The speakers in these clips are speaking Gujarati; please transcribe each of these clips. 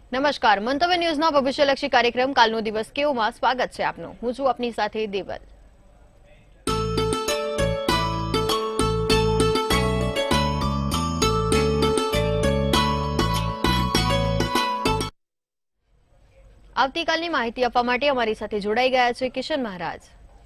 નમસ્કાર, મંતવ્ય ન્યૂઝના ભવિષ્યલક્ષી કાર્યક્રમ કાલનો દિવસ કેવોમાં સ્વાગત છે આપનું। હું છું આપની સાથે દેવલ। આવતીકાલની માહિતી આપવા માટે અમારી સાથે જોડાઈ ગયા છે કિશન મહારાજ।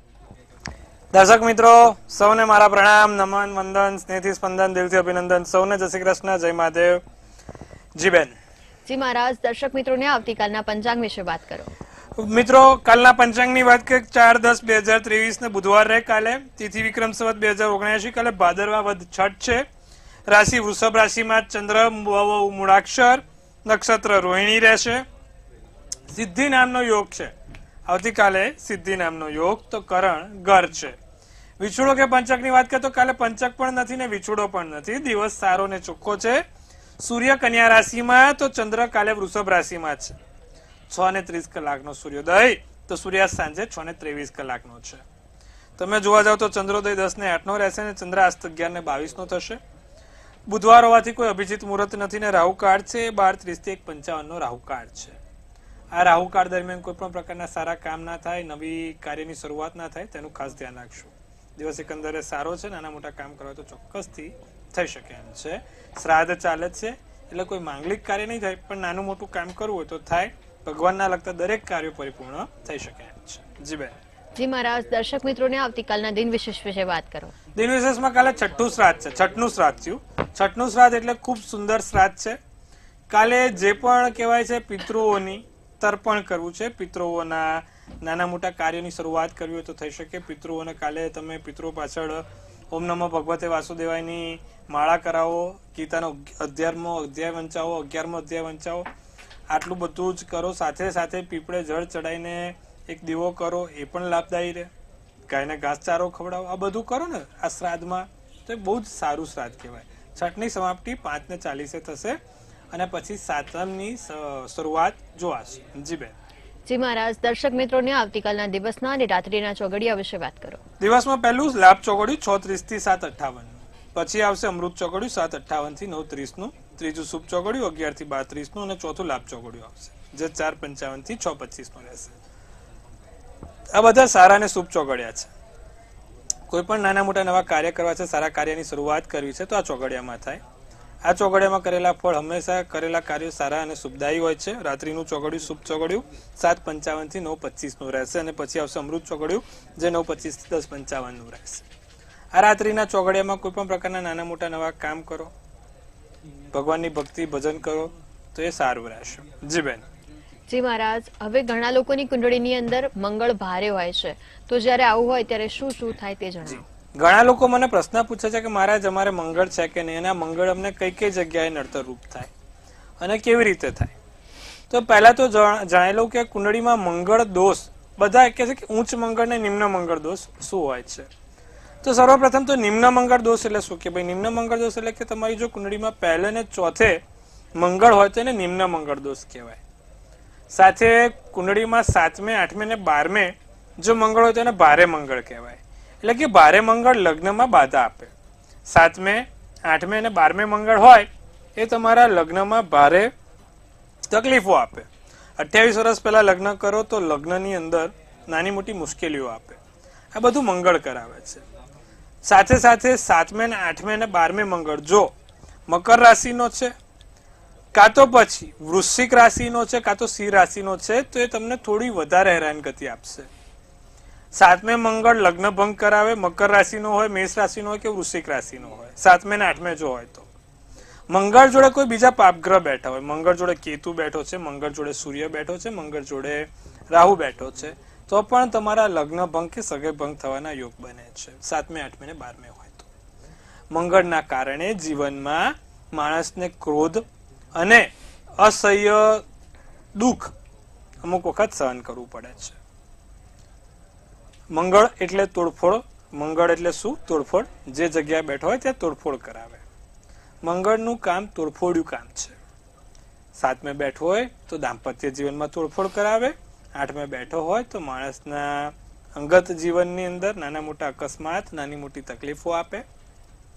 દર્શક મિત્રો સૌને મારા પ્રણામ, નમન, વંદન, સ્નેહથી સ્પંદન, દિલથી અભિનંદન। સૌને જય શ્રી કૃષ્ણ, જય મહાદેવ। જી બેન। જી મહારાજ, દર્શક મિત્રોને આવતીકાલના પંચાંગ વિશે વાત કરો। મિત્રો કાલના પંચાંગની વાત કરીએ 4-10-2023 ને બુધવાર રહે કાલે, તિથિ વિક્રમ સંવત 2079, કાલે ભાદરવા વદ છઠ છે। રાશિ વૃષભ રાશિમાં ચંદ્ર મૂળાક્ષર, નક્ષત્ર રોહિણી રહેશે। સિદ્ધિ નામનો યોગ છે આવતીકાલે, સિદ્ધિ નામનો યોગ તો કરણ ઘર છે। વિછોડો કે પંચક ની વાત કરીએ તો કાલે પંચક પણ નથી ને વિછોડો પણ નથી, દિવસ સારો ને ચોખ્ખો છે। સૂર્ય કન્યા રાશિમાં તો ચંદ્ર કાલે વૃષભ રાશિમાં છે। 6:30 સૂર્યોદય તો સૂર્યાસ્ત સાંજે 6:23 છે। તમે જોવા જાવ તો ચંદ્રોદય 10:08 રહેશે ને ચંદ્રાસ્ત 11:22 થશે। બુધવાર હોવાથી કોઈ અભિજીત મુહૂર્ત નથી ને રાહુકાળ છે 12:30 થી 1:55 રાહુકાળ છે। આ રાહુકાળ દરમિયાન કોઈ પણ પ્રકારના સારા કામ ના થાય, નવી કાર્યની શરૂઆત ના થાય, તેનું ખાસ ધ્યાન રાખશું। દિવસ એકંદરે સારો છે, નાના મોટા કામ કરવા તો ચોક્કસથી થઈ શકે એમ છે। શ્રાદ્ધ ચાલે છે એટલે કોઈ માંગલિક કાર્ય નહીં થાય, પણ નાનું મોટું કામ કરવું હોય તો થાય। ભગવાનના લગતા દરેક કાર્યો પરિપૂર્ણ થઈ શકે એમ છે। જી બેન। જી મહારાજ, દર્શક મિત્રોને આવતીકાલના દિન વિશેષ વિશે વાત કરો। દિન વિશેષમાં કાલે છઠ્ઠું શ્રાદ્ધ છે, છઠનું શ્રાદ્ધ થયું। છઠનું શ્રાદ્ધ એટલે ખૂબ સુંદર શ્રાદ્ધ છે। કાલે જે પણ કહેવાય છે પિતૃઓની તર્પણ કરવું છે, પિતૃઓના નાના મોટા કાર્યોની શરૂઆત કરવી હોય તો થઈ શકે। પિતૃઓને કાલે તમે પિતૃ પાછળ ઓમ નમો ભગવતે વાસુદેવાયની માળા કરાવો, ગીતાનો 11મો અધ્યાય વંચાવો, 11મો અધ્યાય વંચાવો, આટલું બધું જ કરો। સાથે સાથે પીપળે જળ ચડાવીને એક દીવો કરો, એ પણ લાભદાયી રહે। ગાયને ઘાસચારો ખવડાવો, આ બધું કરો ને આ શ્રાદ્ધમાં તો એ બહુ જ સારું શ્રાદ્ધ કહેવાય। છઠની સમાપ્તિ 5:40 થશે અને પછી સાતમની શરૂઆત જોવાશે। જી બેન। જી મહારાજ, દર્શક મિત્રોને આવતીકાલના દિવસના અને રાત્રિના ચોઘડિયા વિશે વાત કરો। દિવસમાં પહેલું લાભ ચોઘડિયું 6:30 થી 7:58, પછી આવશે અમૃત ચોઘડિયું 7:58 થી 9:30, ત્રીજું શુભ ચોઘડિયું 11 થી 12:30 અને ચોથું લાભ ચોઘડિયું આવશે જે 4:55 થી 6:25 રહેશે। આ બધા સારા અને શુભ ચોઘડિયા છે। કોઈ પણ નાના મોટા નવા કાર્ય કરવા છે, સારા કાર્યની શરૂઆત કરવી છે તો આ ચોઘડિયામાં થાય। આ ચોઘડિયામાં કરેલા ફળ હંમેશા કરેલા કાર્યો સારા અને શુભદાયી હોય છે। રાત્રિનું ચોઘડિયું શુભ ચોઘડિયું 7:55 થી 9:25 રહેશે અને પછી આવશે અમૃત ચોઘડિયું જે 9:25 થી 10:55 રહેશે। આ રાત્રિના ચોઘડિયામાં કોઈ પણ પ્રકારના નાના મોટા નવા કામ કરો, ભગવાનની ભક્તિ ભજન કરો તો એ સારું રહેશે। જી બેન। જી મહારાજ, હવે ઘણા લોકોની કુંડળીની અંદર મંગળ ભારે હોય છે, તો જ્યારે આવું હોય ત્યારે શું શું થાય તે જણાવો। ઘણા લોકો મને પ્રશ્ન પૂછે છે કે મહારાજ અમારે મંગળ છે કે નહીં, અને આ મંગળ અમને કઈ કઈ જગ્યાએ નડતરરૂપ થાય અને કેવી રીતે થાય। તો પહેલા તો જાણી લઉં કે કુંડળીમાં મંગળ દોષ બધા કહે છે કે ઉચ્ચ મંગળ ને નિમ્ન મંગળ દોષ શું હોય છે। તો સર્વપ્રથમ તો નિમ્ન મંગળ દોષ એટલે શું કે ભાઈ નિમ્ન મંગળ દોષ એટલે કે તમારી જો કુંડળીમાં પહેલે ને ચોથે મંગળ હોય તો એને નિમ્ન મંગળ દોષ કહેવાય। સાથે કુંડળીમાં 7મે 8મે ને 12મે જો મંગળ હોય તો એને ભારે મંગળ કહેવાય। એટલે કે ભારે મંગળ લગ્નમાં બાધા આપે। 7મે 8મે અને 12મે મંગળ હોય એ તમારા લગ્નમાં ભારે તકલીફો આપે। 28 વર્ષ પહેલા લગ્ન કરો તો લગ્નની અંદર નાની મોટી મુશ્કેલીઓ આપે। આ બધું મંગળ કરાવે છે। સાથે સાથે 7મે ને 8મે અને 12મે મંગળ જો મકર રાશિનો છે, કાં તો પછી વૃશ્ચિક રાશિનો છે, કાં તો સિંહ રાશિનો છે, તો એ તમને થોડી વધારે હેરાનગતિ આપશે। 7મે મંગળ લગ્ન ભંગ કરાવે, મકર રાશિનો હોય, મેષ રાશિનો હોય કે વૃશ્ચિક રાશિનો હોય, 7મે ને 8મે જો હોય તો। મંગળ જોડે કોઈ બીજા પાપગ્રહ બેઠા હોય, મંગળ જોડે કેતુ બેઠો છે, મંગળ જોડે સૂર્ય બેઠો છે, મંગળ જોડે રાહુ બેઠો છે, તો પણ તમારા લગ્ન ભંગ કે સગે ભંગ થવાના યોગ બને છે 7મે 8મે ને 12મે હોય તો। મંગળના કારણે જીવનમાં માણસને ક્રોધ અને અસહ્ય દુઃખ અમુક વખત સહન કરવું પડે છે। મંગળ એટલે તોડફોડ, મંગળ એટલે શું? તોડફોડ। જે જગ્યાએ બેઠો હોય ત્યાં તોડફોડ કરાવે। મંગળનું કામ તોડફોડ્યું કામ છે। 7મે બેઠો હોય તો દાંપત્ય જીવનમાં તોડફોડ કરાવે, 8મે બેઠો હોય તો માણસના અંગત જીવનની અંદર નાના મોટા અકસ્માત, નાની મોટી તકલીફો આપે,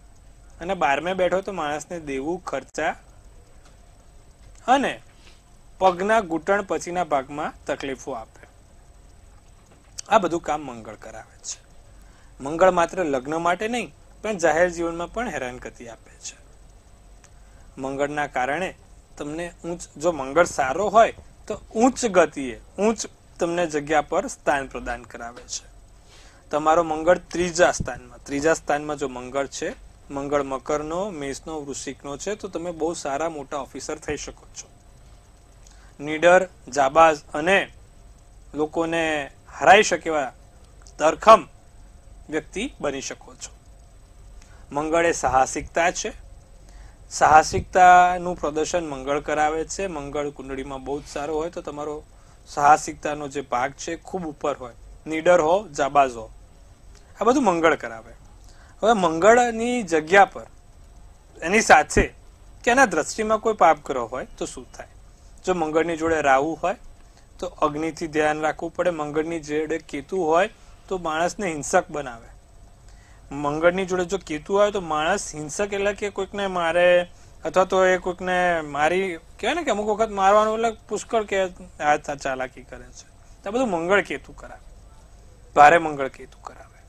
અને 12મે બેઠો તો માણસને દેવું, ખર્ચા અને પગના ઘૂંટણ પછીના ભાગમાં તકલીફો આપે. આ બધું કામ મંગળ કરાવે છે. મંગળ માત્ર લગ્ન માટે નહીં પણ જાહેર જીવનમાં પણ હેરાનગતિ આપે છે. મંગળના કારણે તમને જો મંગળ સારો હોય તો ઉચ્ચ ગતિએ તમને જગ્યા પર સ્થાન પ્રદાન કરાવે છે. તમારો મંગળ ત્રીજા સ્થાનમાં જો મંગળ છે, મંગળ મકરનો, મેષનો, વૃશ્ચિકનો છે, તો તમે બહુ સારા મોટા ઓફિસર થઈ શકો છો. નીડર, જાબાઝ અને લોકોને હરાઈ શકે એવા તરખમ વ્યક્તિ બની શકો છો. મંગળ એ સાહસિકતા છે. સાહસિકતાનું પ્રદર્શન મંગળ કરાવે છે. મંગળ કુંડળીમાં બહુ જ સારો હોય તો તમારો સાહસિકતાનો જે ભાગ છે ખૂબ ઉપર હોય. નીડર હો, જાબાઝ હો, આ બધું મંગળ કરાવે. હવે મંગળની જગ્યા પર એની સાથે કે એના દ્રષ્ટિમાં કોઈ પાપ ગ્રહ હોય તો શું થાય? જો મંગળની જોડે રાહુ હોય તો અગ્નિથી ધ્યાન રાખવું પડે. મંગળની જોડે કેતુ હોય તો માણસને હિંસક બનાવે. મંગળની જોડે જો કેતુ હોય તો માણસ હિંસક એટલે કે કોઈકને મારે અથવા તો એ કોઈકને મારી કહેવાય ને કે અમુક વખત મારવાનું એટલે પુષ્કળ કે આ ચાલાકી કરે છે. આ બધું મંગળ કેતુ કરાવે, ભારે મંગળ કેતુ કરાવે.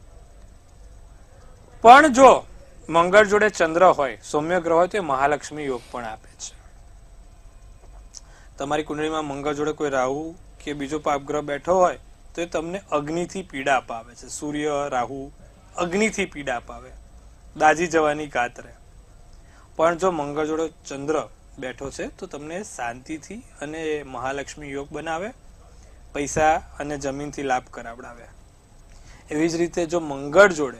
પણ જો મંગળ જોડે ચંદ્ર હોય, સૌમ્ય ગ્રહ હોય તો એ મહાલક્ષ્મી યોગ પણ આપે છે. તમારી કુંડળીમાં મંગળ જોડે કોઈ રાહુ કે બીજો પાપગ્રહ બેઠો હોય તો એ તમને અગ્નિથી પીડા અપાવે છે. સૂર્ય, રાહુ અગ્નિથી પીડા અપાવે, દાજી જવાની ગાત રહે. પણ જો મંગળ જોડે ચંદ્ર બેઠો છે તો તમને શાંતિથી અને મહાલક્ષ્મી યોગ બનાવે, પૈસા અને જમીનથી લાભ કરાવડાવે. એવી જ રીતે જો મંગળ જોડે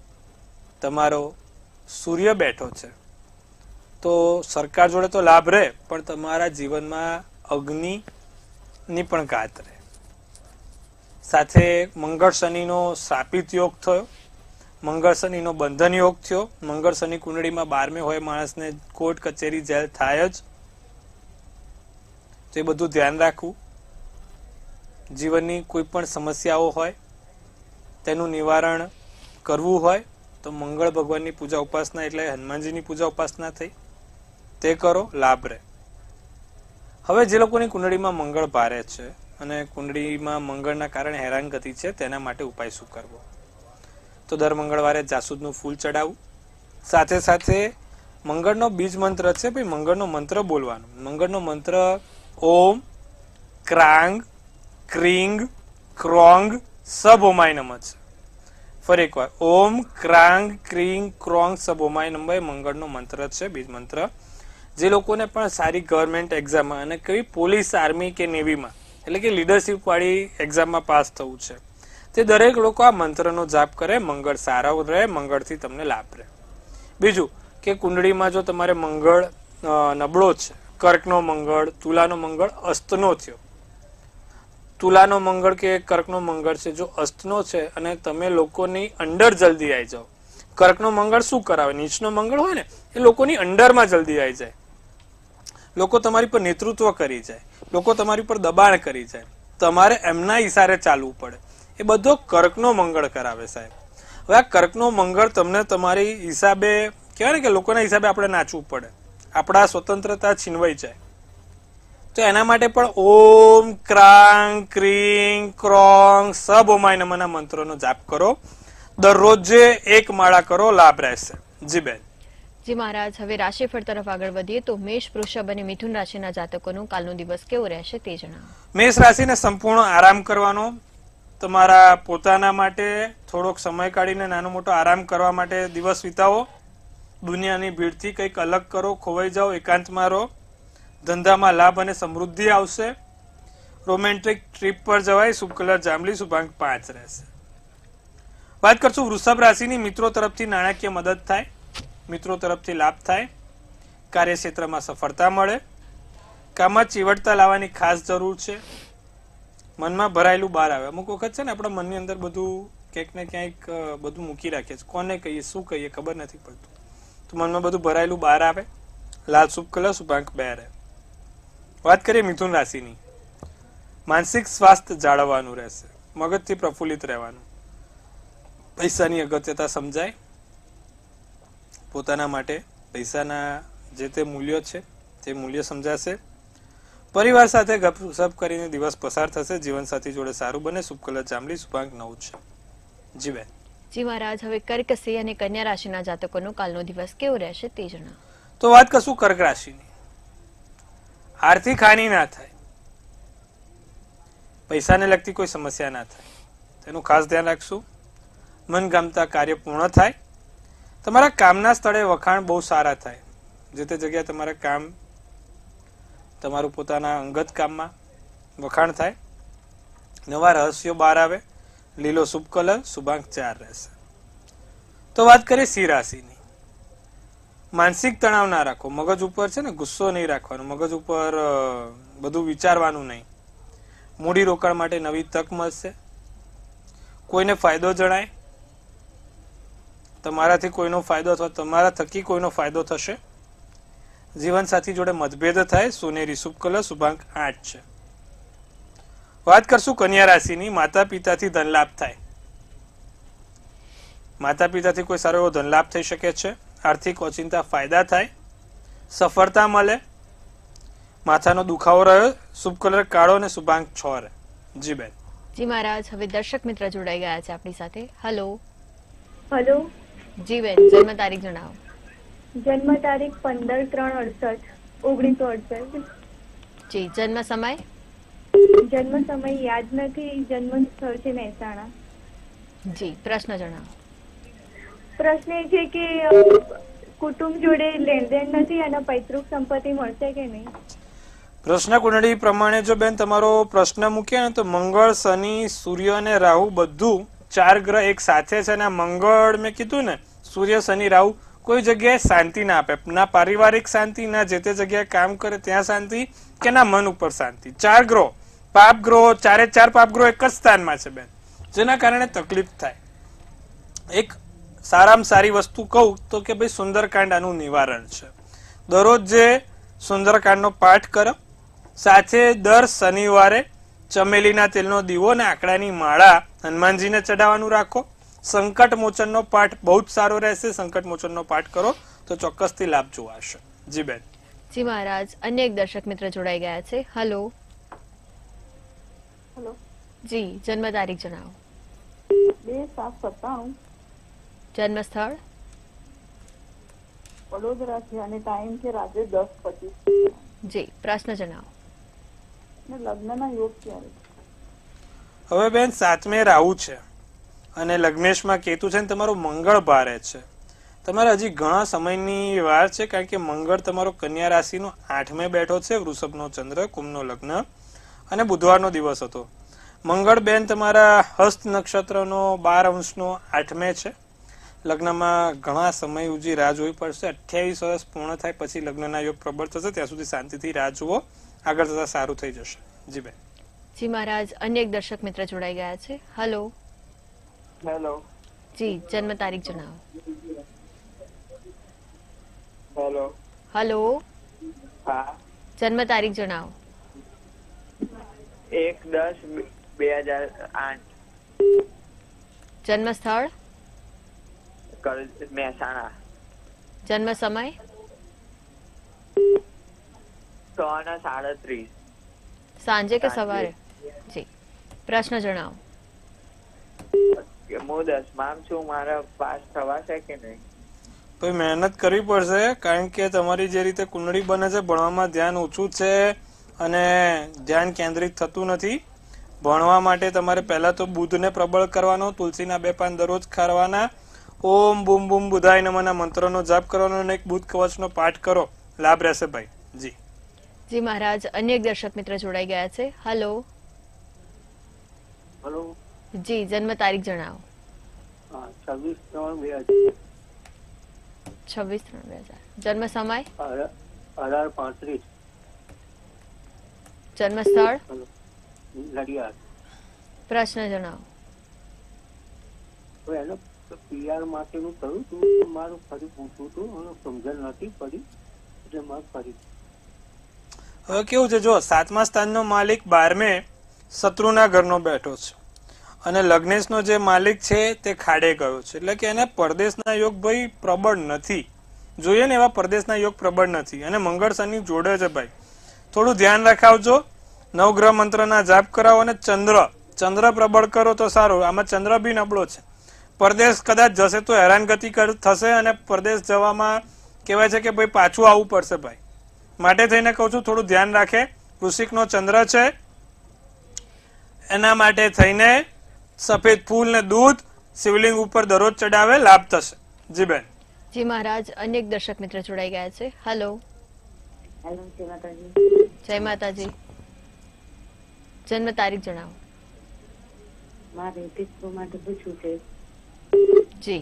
તમારો સૂર્ય બેઠો છે તો સરકાર જોડે તો લાભ રહે પણ તમારા જીવનમાં અગ્નિની પણ ઘાત રહે. સાથે મંગળ શનિનો શાપિત યોગ થયો, મંગળ શનિનો બંધન યોગ થયો. મંગળ શનિ કુંડળીમાં 12મે હોય માણસને કોર્ટ કચેરી જેલ થાય જ. તો એ બધું ધ્યાન રાખવું. જીવનની કોઈ પણ સમસ્યાઓ હોય તેનું નિવારણ કરવું હોય તો મંગળ ભગવાનની પૂજા ઉપાસના એટલે હનુમાનજીની પૂજા ઉપાસના થઈ તે કરો, લાભ રહે. હવે જે લોકોની કુંડળીમાં મંગળ ભારે છે અને કુંડળીમાં મંગળના કારણે હેરાનગતિ છે તેના માટે ઉપાય શું કરવો? તો દર મંગળવારે જાસૂદનું ફૂલ ચડાવવું. સાથે સાથે મંગળનો બીજ મંત્ર છે ભાઈ, મંગળનો મંત્ર બોલવાનો. મંગળનો મંત્ર ઓમ ક્રાંગ ક્રીંગ ક્રોંગ સભોમાય નમઃ છે. ફરી એકવાર ઓમ ક્રાંગ ક્રીંગ ક્રોંગ સભોમાય નમઃ એ મંગળનો મંત્ર છે, બીજ મંત્ર. જે લોકોને પણ સારી ગવર્મેન્ટ એક્ઝામમાં અને કઈ પોલીસ, આર્મી કે નેવીમાં એટલે કે લીડરશીપ વાળી એક્ઝામમાં પાસ થવું છે તે દરેક લોકો આ મંત્રનો જાપ કરે. મંગળ સારા રહે, મંગળથી તમને લાભ રહે. બીજું કે કુંડળીમાં જો તમારે મંગળ નબળો છે, કર્કનો મંગળ, તુલાનો મંગળ અસ્તનો થયો, તુલાનો મંગળ કે કર્કનો મંગળ છે જો અસ્તનો છે અને તમે લોકોની અંડર જલ્દી આવી જાઓ. કર્કનો મંગળ શું કરાવે? નીચનો મંગળ હોય ને એ લોકોની અંડરમાં જલ્દી આવી જાય, લોકો તમારી પર નેતૃત્વ કરી જાય, લોકો તમારી પર દબાણ કરી જાય, તમારે એમના ઈશારે ચાલવું પડે. એ બધો કર્કનો મંગળ કરાવે સાહેબ. હવે આ કર્કનો મંગળ તમને તમારી હિસાબે કહેવાય ને કે લોકોના હિસાબે આપણે નાચવું પડે, આપણા સ્વતંત્રતા છીનવાઈ જાય. તો એના માટે પણ ઓમ ક્રાંગ ક્રીંગ ક્રોંગ સભોમાય નમઃના મંત્રોનો જાપ કરો. દરરોજ 1 માળા કરો, લાભ રહેશે. જી બેન. જી મહારાજ, હવે રાશિફળ તરફ આગળ વધીએ તો મેષ, વૃષભ અને મિથુન રાશિના જાતકોનું કાલનો દિવસ કેવો રહેશે તે જણાવો. મેષ રાશિને સંપૂર્ણ આરામ કરવાનો. તમારા પોતાના માટે થોડોક સમય કાઢીને નાનો મોટો આરામ કરવા માટે દિવસ વિતાવો. દુનિયાની ભીડથી કંઈક અલગ કરો, ખોવાઈ જાઓ, એકાંતમાં રહો. ધંધામાં લાભ અને સમૃદ્ધિ આવશે. રોમેન્ટિક ટ્રીપ પર જવાય. શુભ કલર જાંબલી, શુભાંક 5 રહેશે. વાત કરશું વૃષભ રાશિની. મિત્રો તરફથી નાણાકીય મદદ થાય, મિત્રો તરફથી લાભ થાય, કાર્યક્ષેત્રમાં સફળતા મળે. કામમાં ચીવટતા લાવવાની ખાસ જરૂર છે. મનમાં ભરાયેલું બહાર આવે. અમુક વખત છે ને આપણા મનની અંદર બધું ક્યાંક ને ક્યાંક બધું મૂકી રાખીએ છીએ, કોને કહીએ શું કહીએ ખબર નથી પડતું, તો મનમાં બધું ભરાયેલું બહાર આવે. લાલ શુભ કલર, શુભાંક 2 રહે. વાત કરીએ મિથુન રાશિની. માનસિક સ્વાસ્થ્ય જાળવવાનું રહેશે, મગજથી પ્રફુલ્લિત રહેવાનું. પૈસાની અગત્યતા સમજાય, પોતાના માટે પૈસાના જે તે મૂલ્યો છે તે મૂલ્ય સમજાશે. પરિવાર સાથે ગપસપ કરીને દિવસ પસાર થશે. જીવનસાથી જોડે સારું બને. શુભ કલર જાંબલી. શુભાંક 9 છે. જી બેન. જી મહારાજ, હવે કર્ક, સિંહ અને કન્યા રાશિના જાતકોનો કાલનો દિવસ કેવો રહેશે તે જણાવો. તો વાત કરશું કર્ક રાશિની. આર્થિક હાનિ ના થાય, પૈસાને લગતી કોઈ સમસ્યા ના થાય, તેનું ખાસ ધ્યાન રાખશું. મનગમતા કાર્ય પૂર્ણ થાય. તમારા કામના સ્થળે વખાણ બહુ સારા થાય. જે તે જગ્યાએ તમારા કામ, તમારું પોતાના અંગત કામમાં વખાણ થાય. નવા રહસ્યો બહાર આવે. લીલો શુભ કલર. શુભાંક 4 રહેશે. તો વાત કરીએ સિંહ રાશિની. માનસિક તણાવ ના રાખો. મગજ ઉપર છે ને ગુસ્સો નહીં રાખવાનો. મગજ ઉપર બધું વિચારવાનું નહીં. મૂડી રોકાણ માટે નવી તક મળશે. કોઈને ફાયદો જણાય. તમારાથી કોઈનો ફાયદો અથવા તમારા થકી કોઈનો ફાયદો થશે. જીવનસાથી જોડે મતભેદ થાય. સોનેરી શુભ કલર. શુભાંક 8 છે. વાત કરશું કન્યા રાશિની. માતા પિતાથી ધન લાભ થાય. માતા પિતાથી કોઈ સારો એવો ધન લાભ થઈ શકે છે. આર્થિક ઓચિંતા ફાયદા થાય. સફળતા મળે. માથાનો દુખાવો રહ્યો. શુભ કલર કાળો અને શુભાંક 6 રહે. જી બેન. જી મહારાજ, હવે દર્શક મિત્ર જોડાઈ ગયા છે આપણી સાથે. હલો. હેલો. જી બેન, જન્મ તારીખ જણાવો. જન્મ તારીખ 15/3/1968. જી. જન્મ સમય. જન્મ સમય યાદ નથી. જન્મ સ્થળ છે મહેસાણા. જી. પ્રશ્ન જણાવો. પ્રશ્ન એ છે કે કુટુંબ જોડે લેણદેણ નથી અને પૈતૃક સંપત્તિ મળશે કે નહીં. પ્રશ્ન કુંડળી પ્રમાણે જો બેન તમારો પ્રશ્ન મૂકે ને તો મંગળ, શનિ, સૂર્ય અને રાહુ બધું 4 ગ્રહ એક સાથે છે. અને મંગળ મેં કીધું ને, સૂર્ય, શનિ, રાહુ કોઈ જગ્યાએ શાંતિ ના આપે. ના પારિવારિક શાંતિ, ના જે તે જગ્યાએ કામ કરે ત્યાં શાંતિ, કે ના મન ઉપર શાંતિ. 4 ગ્રહો પાપ ગ્રહો, 4 પાપ ગ્રહો એક જ સ્થાનમાં છે બેન, જેના કારણે તકલીફ થાય. એક સારામાં સારી વસ્તુ કહું તો કે ભાઈ સુંદરકાંડ આનું નિવારણ છે. દરરોજ જે સુંદરકાંડનો પાઠ કરો, સાથે દર શનિવારે ચમેલીના તેલનો દીવો અને આંકડાની માળા હનુમાનજીને ચડાવવાનું રાખો. સંકટ મોચનનો પાઠ બહુ જ સારો રહેશે. સંકટ મોચનનો પાઠ કરો તો ચોક્કસથી લાભ જોવાશે. જી બેન. જી મહારાજ, અન્ય એક દર્શક મિત્ર જોડાઈ ગયા છે. હલો. હેલો. જી. જન્મ તારીખ જણાવો. 2/7/97. જન્મ સ્થળ. વડોદરા છે અને ટાઈમ છે રાત્રે 10:25. જી. પ્રશ્ન જણાવો. લગ્નના યોગ ક્યારે? હવે બેન 7મે રાહુ છે અને લગ્નેશમાં કેતુ છે. તમારો મંગળ ભારે છે. તમારે હજી ઘણા સમયની વાર છે, કારણ કે મંગળ તમારો કન્યા રાશિનો 8મે બેઠો છે. વૃષભનો ચંદ્ર, કુંભનો લગ્ન અને બુધવારનો દિવસ હતો. મંગળ બેન તમારા હસ્ત નક્ષત્રનો 12 અંશનો 8મે છે. લગ્નમાં ઘણા સમય સુધી રાહ જોવી પડશે. 28 વર્ષ પૂર્ણ થાય પછી લગ્નના યોગ પ્રબળ થશે. ત્યાં સુધી શાંતિથી રાહ જુઓ. આગળ જતા સારું થઈ જશે. જી બેન. જી મહારાજ, અન્ય એક દર્શક મિત્ર જોડાઈ ગયા છે. હલો. હેલો. જી. જન્મ તારીખ જણાવો. હેલો. હલો. હા. જન્મ તારીખ જણાવો. 1/10/2008. જન્મ સ્થળ. મહેસાણા. જન્મ સમય. 6:37. સાંજે કે સવારે. જી. પ્રશ્ન જણાવો. હું 10માં છું, મારા પાસ થવાશે કે નહીં? ભાઈ મહેનત કરવી પડશે, કારણ કે તમારી જે રીતે કુંડળી બને છે ભણવામાં ધ્યાન ઓછું છે અને ધ્યાન કેન્દ્રિત થતું નથી. ભણવા માટે તમારે પહેલા તો બુધને પ્રબળ કરવાનો. તુલસીના 2 પાન દરરોજ ખારવાના. ઓમ બુમ બુમ બુધાય નમઃના મંત્રનો જાપ કરવાનો અને એક બુધ કવચનો પાઠ કરો. લાભ રહેશે ભાઈ. જી. જી મહારાજ, અન્ય એક દર્શક મિત્ર જોડાઈ ગયા છે. હલો. હેલો. જી. જન્મ તારીખ જણાવો. 26/3/2000. 26/3/2000. જન્મ સમય. 18:35. જન્મ સ્થળ. નડિયાદ. પ્રશ્ન જણાવો. તો એને પીઆર માટેનું કહ્યું હતું, મારું ફરી પૂછવું હતું અને સમજણ નથી પડી એટલે મારે ફરી. હવે કેવું છે, જો 7મા સ્થાનનો માલિક 12મે શત્રુના ઘરનો બેઠો છે અને લગ્નેશનો જે માલિક છે તે ખાડે ગયો છે, એટલે કે એને પરદેશના યોગ ભાઈ પ્રબળ નથી. જોઈએ ને એવા પરદેશના યોગ પ્રબળ નથી અને મંગળ શનિ જોડે છે ભાઈ. થોડું ધ્યાન રખાવજો. નવગ્રહ મંત્રના જાપ કરાવો અને ચંદ્ર પ્રબળ કરો તો સારું. આમાં ચંદ્ર બી નબળો છે. પરદેશ કદાચ જશે તો હેરાનગતિ થશે અને પરદેશ જવામાં કહેવાય છે કે ભાઈ પાછું આવવું પડશે ભાઈ. માટે થઈને કહું છું થોડું ધ્યાન રાખે. વૃશ્ચિકનો ચંદ્ર છે, એના માટે થઈને સફેદ ફૂલ ને દૂધ શિવલિંગ ઉપર દરરોજ ચડાવે, લાભ થશે. જી બેન. જી મહારાજ, અનેક દર્શક મિત્ર જોડાઈ ગયા છે. હેલો. હેલો, જય માતાજી. જય માતાજી. જન્મ તારીખ જણાવો. મારે પિતૃ માટે પૂછવું છે. જી.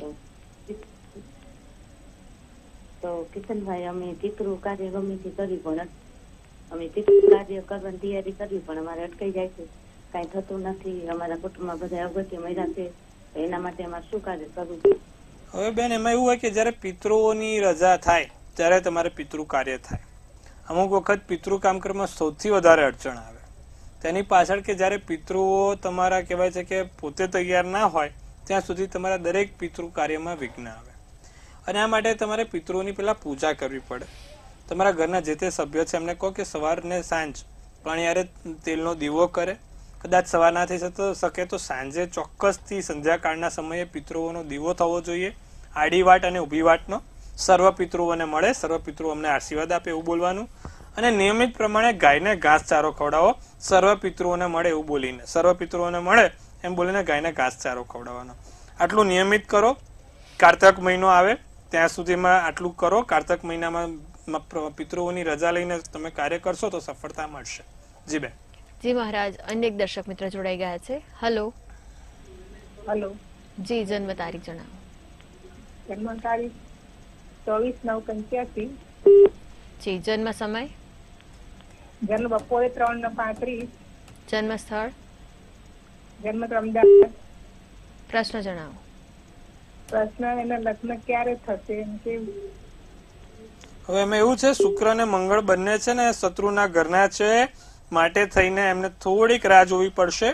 તો કિશનભાઈ, અમે પિતૃ કાર્ય ગમે તે કર્યું પણ અમે પિતૃ કાર્ય કરવાની તૈયારી કરવી પણ અમારે અટકાઈ જાય છે, કઈ થતું નથી. અમારા કુટુંબમાં બધા અગત્ય મળ્યા છે, એના માટે અમારે શું કાર્ય કરવું? હવે બેન એમાં એવું હોય કે જયારે પિતૃઓની રજા થાય ત્યારે તમારે પિતૃ કાર્ય થાય. અમુક વખત પિતૃ કામ કરવામાં સૌથી વધારે અડચણ આવે. તેની પાછળ કે જયારે પિતૃઓ તમારા કહેવાય છે કે પોતે તૈયાર ના હોય ત્યાં સુધી તમારા દરેક પિતૃ કાર્યમાં વિઘ્ન આવે. અને આ માટે તમારે પિતૃઓની પહેલા પૂજા કરવી પડે. તમારા ઘરના જે તે સભ્ય છે એમને કહો કે સવાર ને સાંજ પાણીયારે તેલનો દીવો કરે. કદાચ સવાર ના થઈ શકે તો સાંજે ચોક્કસથી સંધ્યાકાળના સમયે પિતૃઓનો દીવો થવો જોઈએ. આડી વાટ અને ઊભી વાટનો. સર્વ પિતૃઓને મળે, સર્વ પિતૃઓ અમને આશીર્વાદ આપે એવું બોલવાનું. અને નિયમિત પ્રમાણે ગાયને ઘાસચારો ખવડાવો. સર્વ પિતૃઓને મળે એવું બોલીને, સર્વ પિતૃઓને મળે એમ બોલીને ગાયને ઘાસચારો ખવડાવવાનો. આટલું નિયમિત કરો. કારતક મહિનો આવે ત્યાં સુધીમાં આટલું કરો. કારતક મહિનામાં પિતૃઓની રજા લઈને તમે કાર્ય કરશો તો સફળતા મળશે. જી બેન. જી મહારાજ, અનેક દર્શક મિત્ર જોડાઈ ગયા છે. હેલો. હેલો. જી, જન્મ તારીખ જણાવો. જન્મ તારીખ 24/9/85. જી. જન્મ સમય? જન્મ બપોરે 3:35. જન્મ સ્થળ? જન્મ અમદાવાદ. પ્રશ્ન જણાવો. પ્રશ્ન, એના લગ્ન ક્યારે થશે એમ કેવું? હવે એમાં એવું છે, શુક્ર અને મંગળ બંને છે ને શત્રુના ઘરના છે, માટે થઈને એમને થોડીક રાહ જોવી પડશે.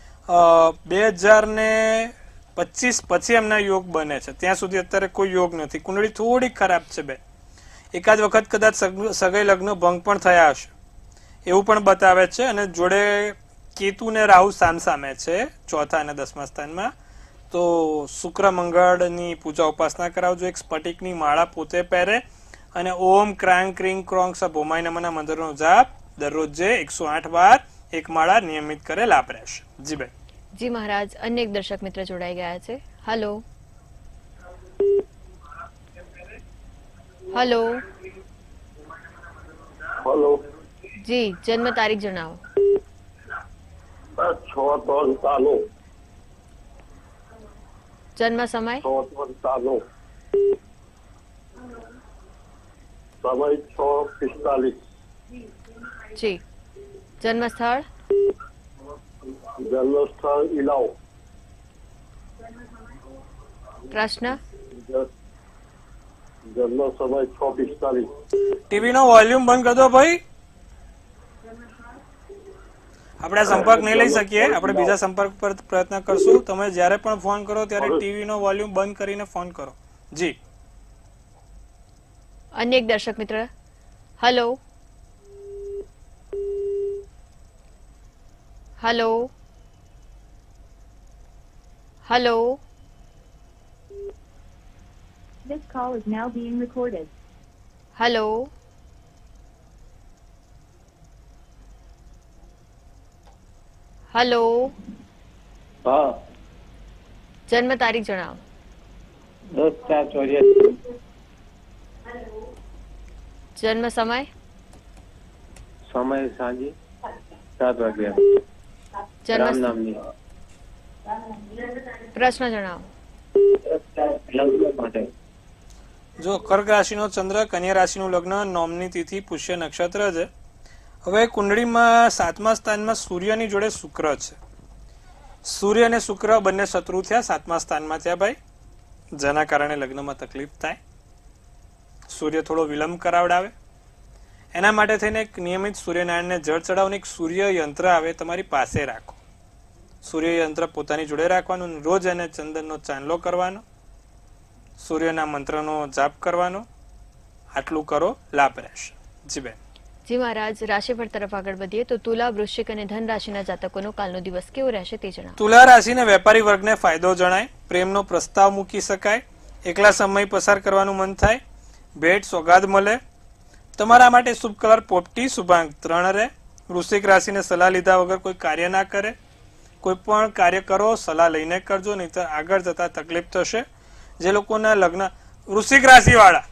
2025 પછી એમના યોગ બને છે. ત્યાં સુધી અત્યારે કોઈ યોગ નથી. કુંડળી થોડીક ખરાબ છે બે. એકાદ વખત કદાચ સગાઈ લગ્ન ભંગ પણ થયા હશે એવું પણ બતાવે છે. અને જોડે કેતુ ને રાહુ સામસામે છે, ચોથા અને 10મા સ્થાનમાં. તો શુક્ર મંગળની પૂજા ઉપાસના કરાવજો. એક સ્ફટિકની માળા પોતે પહેરે અને ઓમ ક્રાંગ ક્રિંગ ક્રોંગ સ ભોમાય નમઃના મંત્રનો જાપ દરરોજ 108 વાર એક માળા નિયમિત કરે, લાભ રહેશે. જી બેન. જી મહારાજ, અનેક દર્શક મિત્ર જોડાઈ ગયા છે. હેલો. હેલો. હેલો. જી. જન્મ તારીખ જણાવો. 6/3/93. જન્મ સમય? 6/3/93. સમય 6:45. જી. જન્મ સ્થળ? જન્મ સ્થળ ઇલાવ. પ્રશ્ન? જન્મ સમય 6:45. ટીવી નો વોલ્યુમ બંધ કરી દો ભાઈ. આપણે સંપર્ક નહીં લઈ શકીએ. આપણે બીજા સંપર્ક પર પ્રયત્ન કરશું. તમે જ્યારે પણ ફોન કરો ત્યારે ટીવી નો વોલ્યુમ બંધ કરીને ફોન કરો. જી. અનેક દર્શક મિત્ર. Hello. Hello. Hello. This call is now being recorded. Hello. Hello. હા. જન્મ તારીખ જણાવો. 10/4/84. જન્મ સમય? સમય સાંજે 7 વાગ્યા. જન્મ નામની પ્રશ્ન જણાવો. લગ્ન માટે. જો કર્ક રાશિનો ચંદ્ર, કન્યા રાશિનું લગ્ન, નોમની તિથિ, પુષ્ય નક્ષત્ર છે. હવે કુંડળીમાં 7મા સ્થાનમાં સૂર્યની જોડે શુક્ર છે. સૂર્ય અને શુક્ર બંને શત્રુ થયા 7મા સ્થાનમાં થયા ભાઈ, જેના કારણે લગ્નમાં તકલીફ થાય. સૂર્ય થોડો વિલંબ કરાવડાવે. એના માટે થઈને એક નિયમિત સૂર્યનારાયણને જળ ચડાવવાનું એક સૂર્ય યંત્ર આવે, તમારી પાસે રાખો. સૂર્ય યંત્ર પોતાની જોડે રાખવાનું. રોજ એને ચંદનનો ચાંદલો કરવાનો, સૂર્યના મંત્રનો જાપ કરવાનો. આટલું કરો, લાભ રહેશે. જી બેન. જી મહારાજ, રાશિફળ તરફ આગળ વધીએ તો તુલા, વૃશ્ચિક અને ધન રાશિના જાતકોનો કાલનો દિવસ કેવો રહેશે તે જણાવો. તુલા રાશિને વેપારી વર્ગને ફાયદો જણાય, પ્રેમનો પ્રસ્તાવ મૂકી શકાય, એકલા સમય પસાર કરવાનું મન થાય, ભેટ સોગાદ મળે. તમારા માટે શુભ કલર પોપટી, શુભાંક 3 રહે. વૃશ્ચિક રાશિને સલાહ લીધા વગર કોઈ કાર્ય ના કરે. કોઈ પણ કાર્ય કરો સલાહ લઈને કરજો, નહીતર આગળ જતા તકલીફ થશે. જે લોકોના લગ્ન, વૃશ્ચિક રાશિ વાળા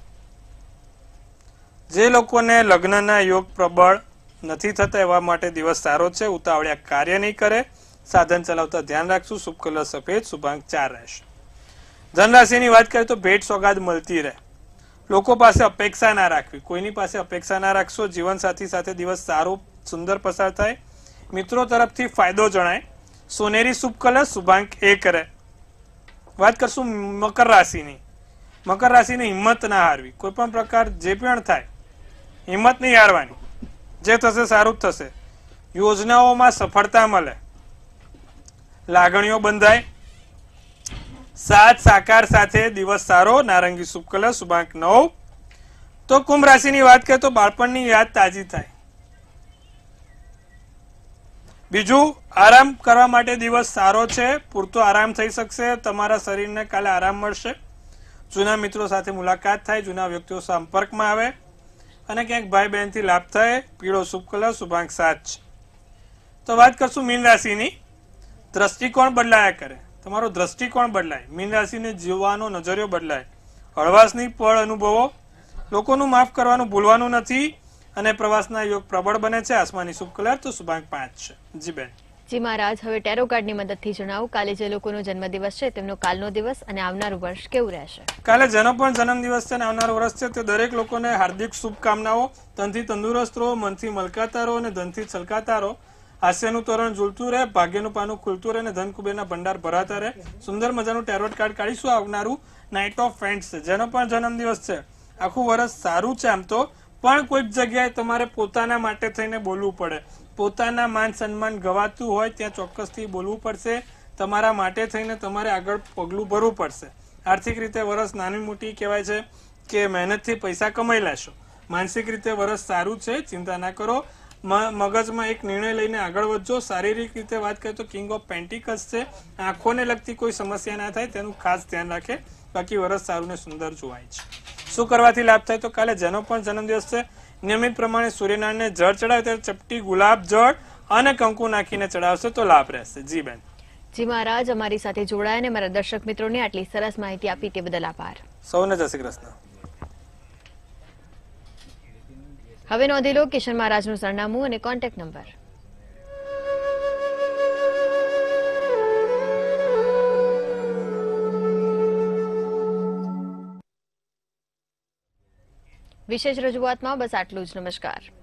જે લોકોને લગ્નના યોગ પ્રબળ નથી થતા એવા માટે દિવસ સારો છે. ઉતાવળિયા કાર્ય નહીં કરે. સાધન ચલાવતા ધ્યાન રાખશું. શુભ કલર સફેદ, શુભાંક 4 રહેશે. ધનરાશિની વાત કરીએ તો ભેટ સોગાદ મળતી રહે. લોકો પાસે અપેક્ષા ના રાખવી, કોઈની પાસે અપેક્ષા ના રાખશો. જીવનસાથી સાથે દિવસ સારો સુંદર પસાર થાય. મિત્રો તરફથી ફાયદો જણાય. સોનેરી શુભ કલર, શુભાંક 1 રહે. વાત કરશું મકર રાશિની. મકર રાશિની હિંમત ના હારવી. કોઈ પણ પ્રકાર જે પણ થાય હિંમત નહીં હારવાની. જે થશે સારું જ થશે. યોજનાઓમાં સફળતા મળે. લાગણીઓ બંધાય. સાત સાકાર સાથે દિવસ સારો. નારંગી શુભ કલર, શુભાંક 9. તો કુંભ રાશિની વાત કરીએ તો બાળપણની યાદ તાજી થાય. બીજું, આરામ કરવા માટે દિવસ સારો છે. પૂરતો આરામ થઈ શકશે. તમારા શરીરને કાલે આરામ મળશે. જૂના મિત્રો સાથે મુલાકાત થાય. જૂના વ્યક્તિઓ સંપર્કમાં આવે અને ક્યાંક ભાઈ બહેનથી લાભ થાય. પીળો શુભ કલર, શુભાંક 7. તો વાત કરશું મીન રાશિની. દ્રષ્ટિકોણ બદલાયા કરે. તમારો દ્રષ્ટિકોણ બદલાય. મીન રાશિને જીવવાનો નજરિયો બદલાય. હળવાશની પળ અનુભવો. લોકોનું માફ કરવાનું ભૂલવાનું નથી અને પ્રવાસના યોગ પ્રબળ બને છે. આસમાની શુભ કલર તો શુભાંક 5 છે. જી બેન. જી મહારાજ, હવે ટેરો કાર્ડની મદદથી જણાવો કાલે જે લોકોનો જન્મદિવસ છે તેમનો કાલનો દિવસ અને આવનારું વર્ષ કેવું રહેશે. કાલે જેનો પણ જન્મદિવસ છે અને આવનારું વર્ષ છે તે દરેક લોકોને હાર્દિક શુભકામનાઓ. તનથી તંદુરસ્ત રહો, મનથી મલકાતા રહો અને ધનથી છલકાતા રહો. હાસ્યનું તોરણ ઝૂલતું રહે, ભાગ્યનું પાનું ખુલતું રહે અને ધન કુબેરના ભંડાર ભરાતા રહે. સુંદર મજાનું ટેરોટ કાર્ડ કાઢીશું. આવનારું નાઇટ ઓફ ફ્રેન્ડ્સ છે. જેનો પણ જન્મદિવસ છે આખું વર્ષ સારું છે આમ તો, પણ કોઈક જગ્યાએ તમારે પોતાના માટે થઈને બોલવું પડે. પોતાના માન સન્માન ગવાતું હોય ત્યાં ચોક્કસથી બોલવું પડશે. તમારા માટે થઈને તમારે આગળ પગલું ભરવું પડશે. આર્થિક રીતે વર્ષ નાની મોટી કહેવાય છે કે મહેનતથી પૈસા કમાઈ લેશો. માનસિક રીતે વર્ષ સારું છે, ચિંતા ના કરો. મગજમાં એક નિર્ણય લઈને આગળ વધજો. શારીરિક રીતે વાત કરીએ તો કિંગ ઓફ પેન્ટિકલ્સ છે. આંખોને લગતી કોઈ સમસ્યા ના થાય તેનું ખાસ ધ્યાન રાખે. બાકી વર્ષ સારું ને સુંદર જોવાય છે. શું કરવાથી લાભ થાય તો કાલે જેનો પણ જન્મદિવસ છે નિયમિત પ્રમાણે સૂર્યનારાયણને જળ ચડાવે ત્યારે ચપટી ગુલાબ જળ અને કંકુ નાખીને ચડાવશે તો લાભ રહેશે. જી બેન. જી મહારાજ, અમારી સાથે જોડાયા અને મારા દર્શક મિત્રોને આટલી સરસ માહિતી આપી તે બદલ આભાર. સૌને જય શ્રી કૃષ્ણ. હવે નોંધી લો કિશન મહારાજનું સરનામું અને કોન્ટેક્ટ નંબર. વિશેષ રજૂઆતમાં બસ આટલું જ. નમસ્કાર.